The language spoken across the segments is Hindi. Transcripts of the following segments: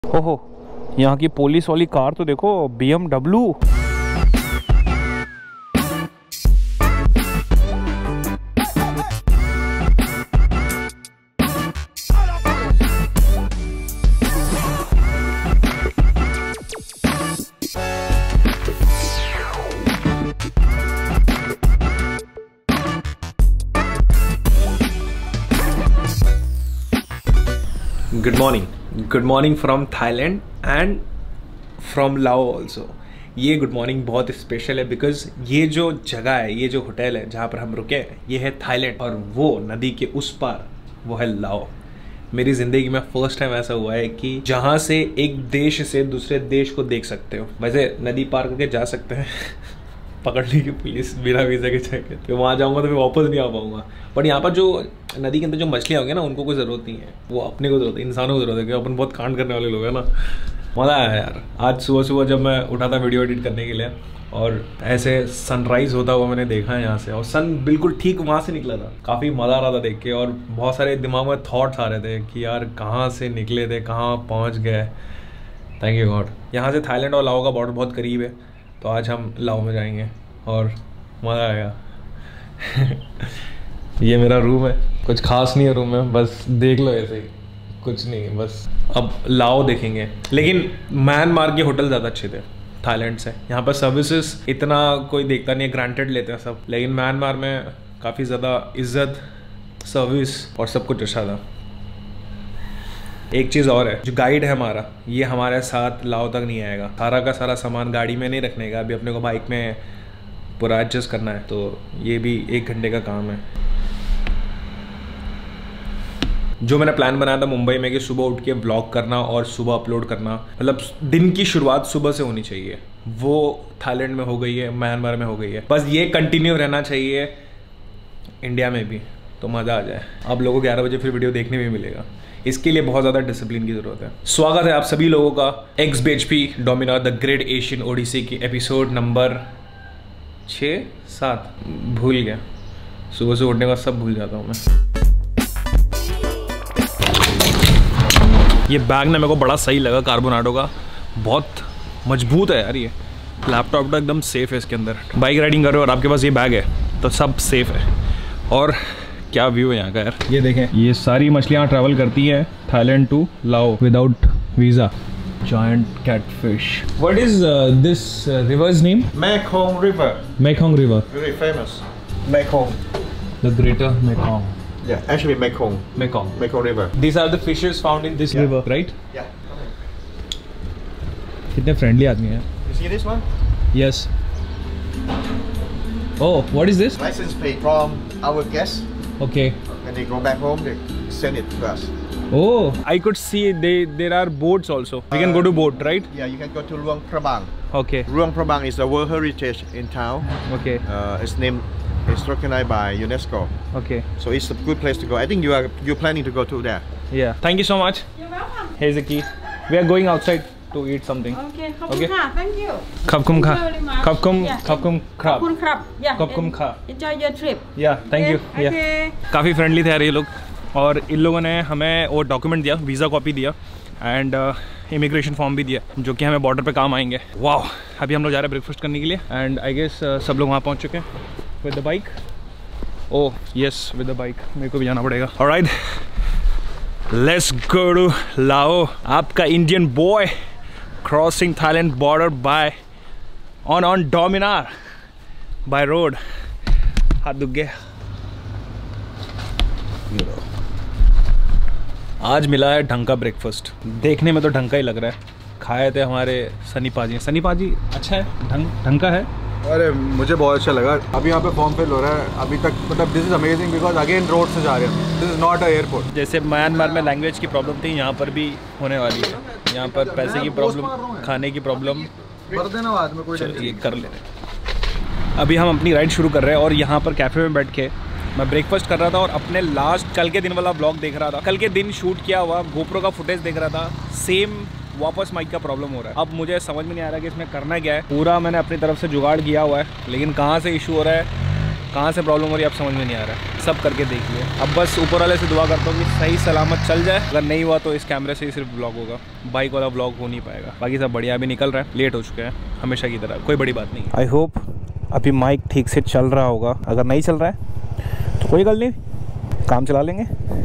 ओहो, यहाँ की पुलिस वाली कार तो देखो, BMW। Good morning from Thailand and from Lao also. ये गुड मॉर्निंग बहुत स्पेशल है बिकॉज ये जो जगह है, ये जो होटल है जहाँ पर हम रुके हैं, ये है थाईलैंड और वो नदी के उस पार वो है लाओ। मेरी ज़िंदगी में फर्स्ट टाइम ऐसा हुआ है कि जहाँ से एक देश से दूसरे देश को देख सकते हो। वैसे नदी पार करके जा सकते हैं पकड़ ली कि पुलिस बिना वीज़ा के चेक, फिर वहाँ जाऊँगा तो फिर वापस नहीं आ पाऊँगा। बट यहाँ पर जो नदी के अंदर जो मछलियाँ होंगी ना, उनको कोई ज़रूरत नहीं है, वो अपने को ज़रूरत है, इंसानों को ज़रूरत है, क्योंकि अपन बहुत कांड करने वाले लोग हैं ना। मज़ा आया यार। आज सुबह सुबह जब मैं उठा था वीडियो एडिट करने के लिए और ऐसे सनराइज़ होता हुआ मैंने देखा है यहाँ से, और सन बिल्कुल ठीक वहाँ से निकला था। काफ़ी मज़ा आ रहा था देख के, और बहुत सारे दिमाग में थॉट्स आ रहे थे कि यार कहाँ से निकले थे, कहाँ पहुँच गए। Thank you God. यहाँ से थाईलैंड और लाओ का बॉर्डर बहुत करीब है, तो आज हम लाओ में जाएंगे और मज़ा आएगा। ये मेरा रूम है, कुछ खास नहीं है रूम में, बस देख लो ऐसे ही, कुछ नहीं, बस अब लाओ देखेंगे। लेकिन म्यांमार के होटल ज़्यादा अच्छे थे थाईलैंड से। यहाँ पर सर्विसेज इतना कोई देखता नहीं है, ग्रांटेड लेते हैं सब, लेकिन म्यांमार में काफ़ी ज़्यादा इज्जत, सर्विस और सब कुछ अच्छा था। एक चीज़ और है, जो गाइड है हमारा, ये हमारे साथ लाओ तक नहीं आएगा। सारा का सारा सामान गाड़ी में नहीं रखने का, अभी अपने को बाइक में पूरा एडजस्ट करना है, तो ये भी 1 घंटे का काम है। जो मैंने प्लान बनाया था मुंबई में कि सुबह उठ के ब्लॉग करना और सुबह अपलोड करना, मतलब दिन की शुरुआत सुबह से होनी चाहिए, वो थाईलैंड में हो गई है, म्यांमार में हो गई है। बस ये कंटिन्यू रहना चाहिए इंडिया में भी, तो मज़ा आ जाए। अब लोगों को 11 बजे फिर वीडियो देखने में मिलेगा। इसके लिए बहुत ज़्यादा डिसिप्लिन की ज़रूरत है। स्वागत है आप सभी लोगों का XBHP Dominar the great Asian odyssey की एपिसोड नंबर 6-7, भूल गया, सुबह से उठने का सब भूल जाता हूँ मैं। ये बैग ना मेरे को बड़ा सही लगा, कार्बोनाडो का, बहुत मजबूत है यार। ये लैपटॉप तो एकदम सेफ है इसके अंदर। बाइक राइडिंग कर रहे हो और आपके पास ये बैग है तो सब सेफ है। और क्या व्यू है यहाँ का यार, ये देखें, ये सारी मछलियाँ ट्रैवल करती हैं Thailand to Lao without visa. Giant catfish. What is this river's name? Mekong River. Mekong River. Very famous. Mekong. The Greater Mekong. Yeah, actually Mekong. Mekong. Mekong River. These are the fishes found in this river, right? Yeah. कितने friendly आदमी हैं. You see this one? Yes. Oh, what is this? License plate from our guests. Okay. When they go back home, they send it to us. Oh, I could see there are boats also. We can go to boat, right? Yeah, you can go to Luang Prabang. Okay. Luang Prabang is a World Heritage in town. Okay. It's recognized by UNESCO. Okay. So it's a good place to go. I think you're planning to go to there. Yeah. Thank you so much. You're welcome. Here's the key. We are going outside to eat something. Okay. Okay. Thank you. Khapkum kha. Thank you very much. Khapkum. Yeah. Khapkum krab. Khapkum krab. Yeah. Khapkum kha. Enjoy your trip. Yeah. Thank you. Yeah. Okay. काफ़ी फ्रेंडली थे यार ये लोग, और इन लोगों ने हमें वो डॉक्यूमेंट दिया, वीज़ा कॉपी दिया एंड इमिग्रेशन फॉर्म भी दिया, जो कि हमें बॉर्डर पे काम आएंगे। वाह, अभी हम लोग जा रहे हैं ब्रेकफास्ट करने के लिए एंड आई गेस सब लोग वहाँ पहुँच चुके हैं with the bike. Oh yes, with the bike मेरे को भी जाना पड़ेगा। Alright, let's go to Lao. आपका Indian boy crossing Thailand border by on Dominar by road. हाथ दुख गए। आज मिला है ढंग का ब्रेकफास्ट, देखने में तो ढंग का ही लग रहा है। खाए थे हमारे सनी पाजी। सनी पाजी अच्छा है, ढंग का है। अरे मुझे बहुत अच्छा लगा। अभी यहाँ पे फॉर्म फिल हो रहा है अभी तक, मतलब this is amazing because again road से जा रहे हैं, this is not a airport. जैसे म्यांमार में लैंग्वेज की प्रॉब्लम थी, यहाँ पर भी होने वाली है। यहाँ पर पैसे की प्रॉब्लम, खाने की प्रॉब्लम, ये कर ले रहे। अभी हम अपनी राइड शुरू कर रहे हैं और यहाँ पर कैफ़े में बैठ के मैं ब्रेकफास्ट कर रहा था और अपने लास्ट कल के दिन वाला ब्लॉग देख रहा था। कल के दिन शूट किया हुआ गोप्रो का फुटेज देख रहा था। सेम वापस माइक का प्रॉब्लम हो रहा है। अब मुझे समझ में नहीं आ रहा कि इसमें करना क्या है। पूरा मैंने अपनी तरफ से जुगाड़ किया हुआ है, लेकिन कहाँ से इशू हो रहा है कहाँ से प्रॉब्लम हो रही है आप समझ में नहीं आ रहा है, सब करके देखिए। अब बस ऊपर वाले से दुआ करता हूँ कि सही सलामत चल जाए। अगर नहीं हुआ तो इस कैमरे से ही सिर्फ ब्लॉग होगा, बाइक वाला ब्लॉग हो नहीं पाएगा। बाकी सब बढ़िया, अभी निकल रहा है, लेट हो चुके हैं हमेशा की तरह, कोई बड़ी बात नहीं। आई होप अभी माइक ठीक से चल रहा होगा, अगर नहीं चल रहा है तो कोई गल नहीं, काम चला लेंगे।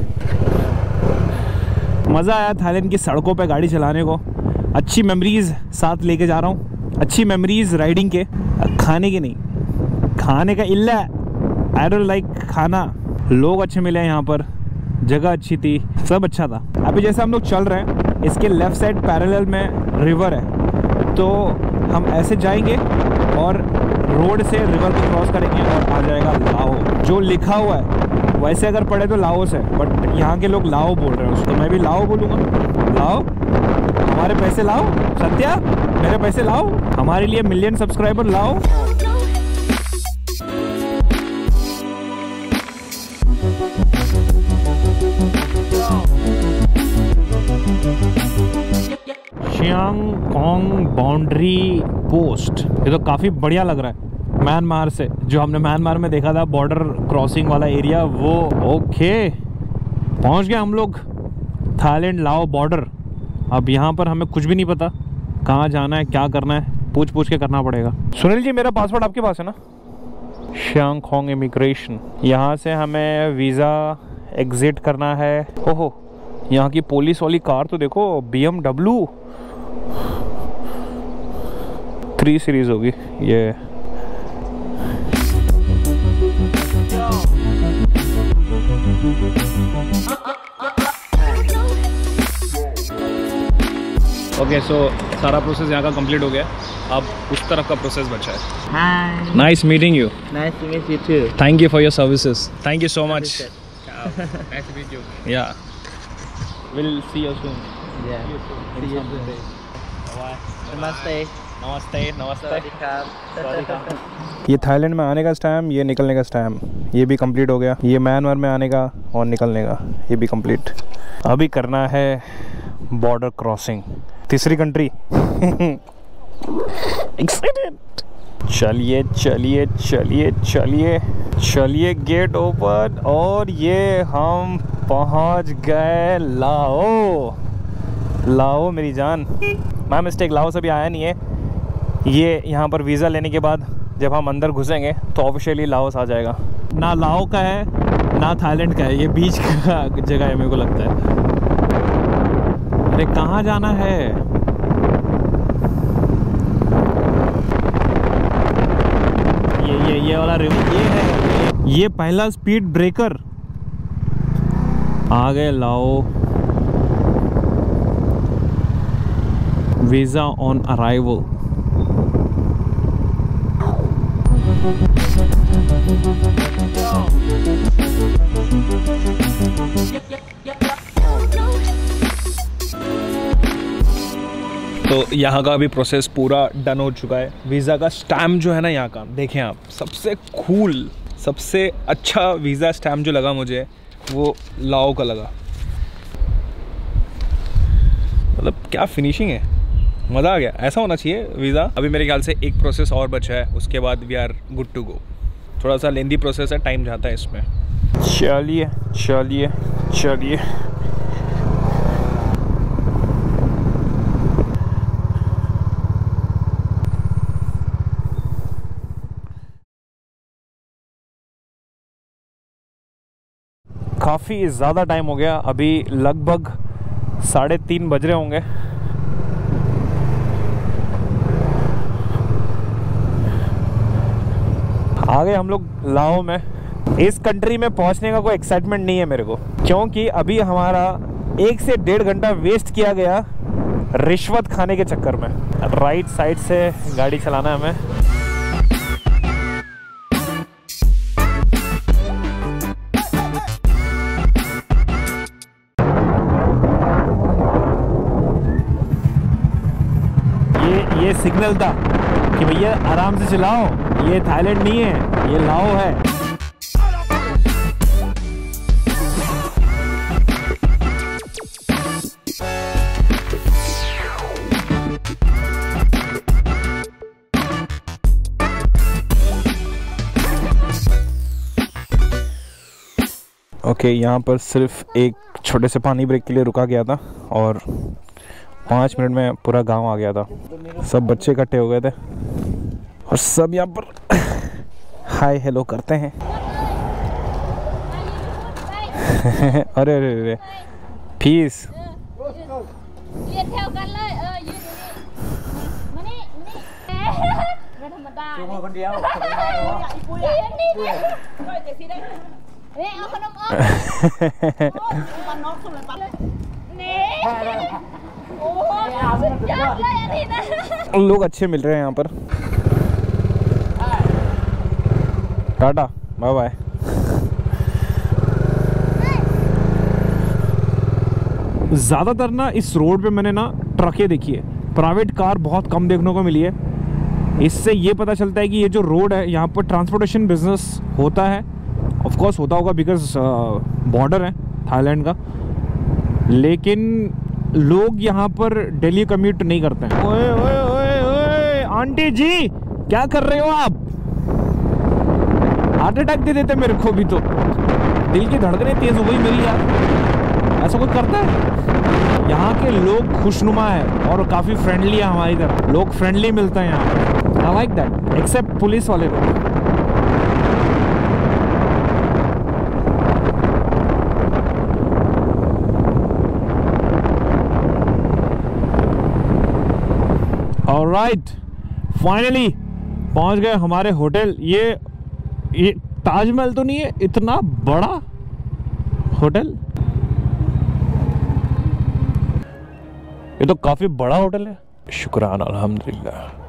मज़ा आया थाईलैंड की सड़कों पे गाड़ी चलाने को, अच्छी मेमोरीज साथ लेके जा रहा हूँ, अच्छी मेमोरीज राइडिंग के, खाने की नहीं, खाने का इल्ला, आई डोंट लाइक खाना। लोग अच्छे मिले यहाँ पर, जगह अच्छी थी, सब अच्छा था। अभी जैसे हम लोग चल रहे हैं, इसके लेफ़्ट साइड पैरेलल में रिवर है, तो हम ऐसे जाएंगे और रोड से रिवर को क्रॉस करेंगे और आ जाएगा लाओ। जो लिखा हुआ है वैसे अगर पढ़े तो लाओस है, बट यहाँ के लोग लाओ बोल रहे हैं उसको, तो मैं भी लाओ बोलूँगा। लाओ, हमारे पैसे लाओ, सत्या मेरे पैसे लाओ, हमारे लिए मिलियन सब्सक्राइबर लाओ। शियांग कोंग बाउंड्री पोस्ट, ये तो काफ़ी बढ़िया लग रहा है। म्यांमार से जो हमने म्यांमार में देखा था बॉर्डर क्रॉसिंग वाला एरिया, वो ओके। पहुंच गए हम लोग थाईलैंड लाओ बॉर्डर। अब यहाँ पर हमें कुछ भी नहीं पता कहाँ जाना है, क्या करना है, पूछ पूछ के करना पड़ेगा। सुनील जी, मेरा पासपोर्ट आपके पास है ना? शियांग कोंग इमिग्रेशन, यहाँ से हमें वीज़ा एग्जिट करना है। ओहो, यहाँ की पुलिस वाली कार तो देखो, BMW 3 सीरीज होगी ये। ओके, सो सारा प्रोसेस यहाँ का कंप्लीट हो गया, अब उस तरफ का प्रोसेस बचा है। Hi. Nice meeting you. Nice to meet you too. Thank you for your services, thank you so much. Nice to meet you. Yeah will see you soon. Yeah. See you soon. Namaste. नमस्ते नमस्ते। Sawadee. ये थाईलैंड में आने का टाइम, ये निकलने का टाइम, ये भी कंप्लीट हो गया। ये म्यांमार में आने का और निकलने का, ये भी कंप्लीट। अभी करना है बॉर्डर क्रॉसिंग, तीसरी कंट्री। एक्साइटेड। चलिए चलिए चलिए चलिए चलिए, गेट ओपन, और ये हम पहुंच गए लाओ। लाओ मेरी जान, माय मिस्टेक, लाओ से भी आया नहीं है। ये यहाँ पर वीज़ा लेने के बाद जब हम अंदर घुसेंगे तो ऑफिशियली लाओस आ जाएगा। ना लाओ का है ना थाईलैंड का है, ये बीच का जगह है मेरे को लगता है। अरे कहाँ जाना है? ये वाला रिवर, ये है, ये पहला स्पीड ब्रेकर। आ गए लाओ। Visa on arrival. तो यहाँ का अभी प्रोसेस पूरा डन हो चुका है। वीज़ा का स्टैम्प जो है ना यहाँ का, देखें आप, सबसे कूल, सबसे अच्छा वीज़ा स्टैम्प जो लगा मुझे वो लाओ का लगा। मतलब क्या फिनिशिंग है, मज़ा आ गया। ऐसा होना चाहिए वीज़ा। अभी मेरे ख्याल से एक प्रोसेस और बचा है, उसके बाद we are good to go. थोड़ा सा लेंदी प्रोसेस है, टाइम जाता है इसमें। चलिए चलिए चलिए। काफ़ी ज़्यादा टाइम हो गया, अभी लगभग 3:30 बज रहे होंगे। आ गए हम लोग लाओ में। इस कंट्री में पहुंचने का कोई एक्साइटमेंट नहीं है मेरे को, क्योंकि अभी हमारा 1 से 1.5 घंटा वेस्ट किया गया रिश्वत खाने के चक्कर में। राइट साइड से गाड़ी चलाना है हमें। ये सिग्नल था कि भैया आराम से चलाओ, ये थाईलैंड नहीं है, ये लाओ है। ओके, यहाँ पर सिर्फ एक छोटे से पानी ब्रेक के लिए रुका गया था और 5 मिनट में पूरा गांव आ गया था। सब बच्चे इकट्ठे हो गए थे और सब यहाँ पर हाय हेलो करते हैं। अरे अरे अरे फीस लोग अच्छे मिल रहे हैं यहाँ पर। Tata bye bye. ज़्यादातर ना इस रोड पे मैंने ना ट्रकें देखी है, प्राइवेट कार बहुत कम देखने को मिली है। इससे ये पता चलता है कि ये जो रोड है यहाँ पर ट्रांसपोर्टेशन बिजनेस होता है। ऑफ कोर्स होता होगा बिकॉज बॉर्डर है थाईलैंड का, लेकिन लोग यहाँ पर डेली कम्यूट नहीं करते हैं। ओए ओए ओए ओए आंटी जी क्या कर रहे हो आप? हार्ट अटैक दे देते मेरे को भी, तो दिल की धड़कनें तेज हो गई मेरी यार। ऐसा कुछ करता है? यहाँ के लोग खुशनुमा है और काफ़ी फ्रेंडली है हमारी तरह। लोग फ्रेंडली मिलते हैं यहाँ। I like that, except police वाले लोग। ऑलराइट, फाइनली पहुंच गए हमारे होटल। ये ताजमहल तो नहीं है, इतना बड़ा होटल। ये तो काफी बड़ा होटल है। शुक्राना अल्हम्दुलिल्लाह।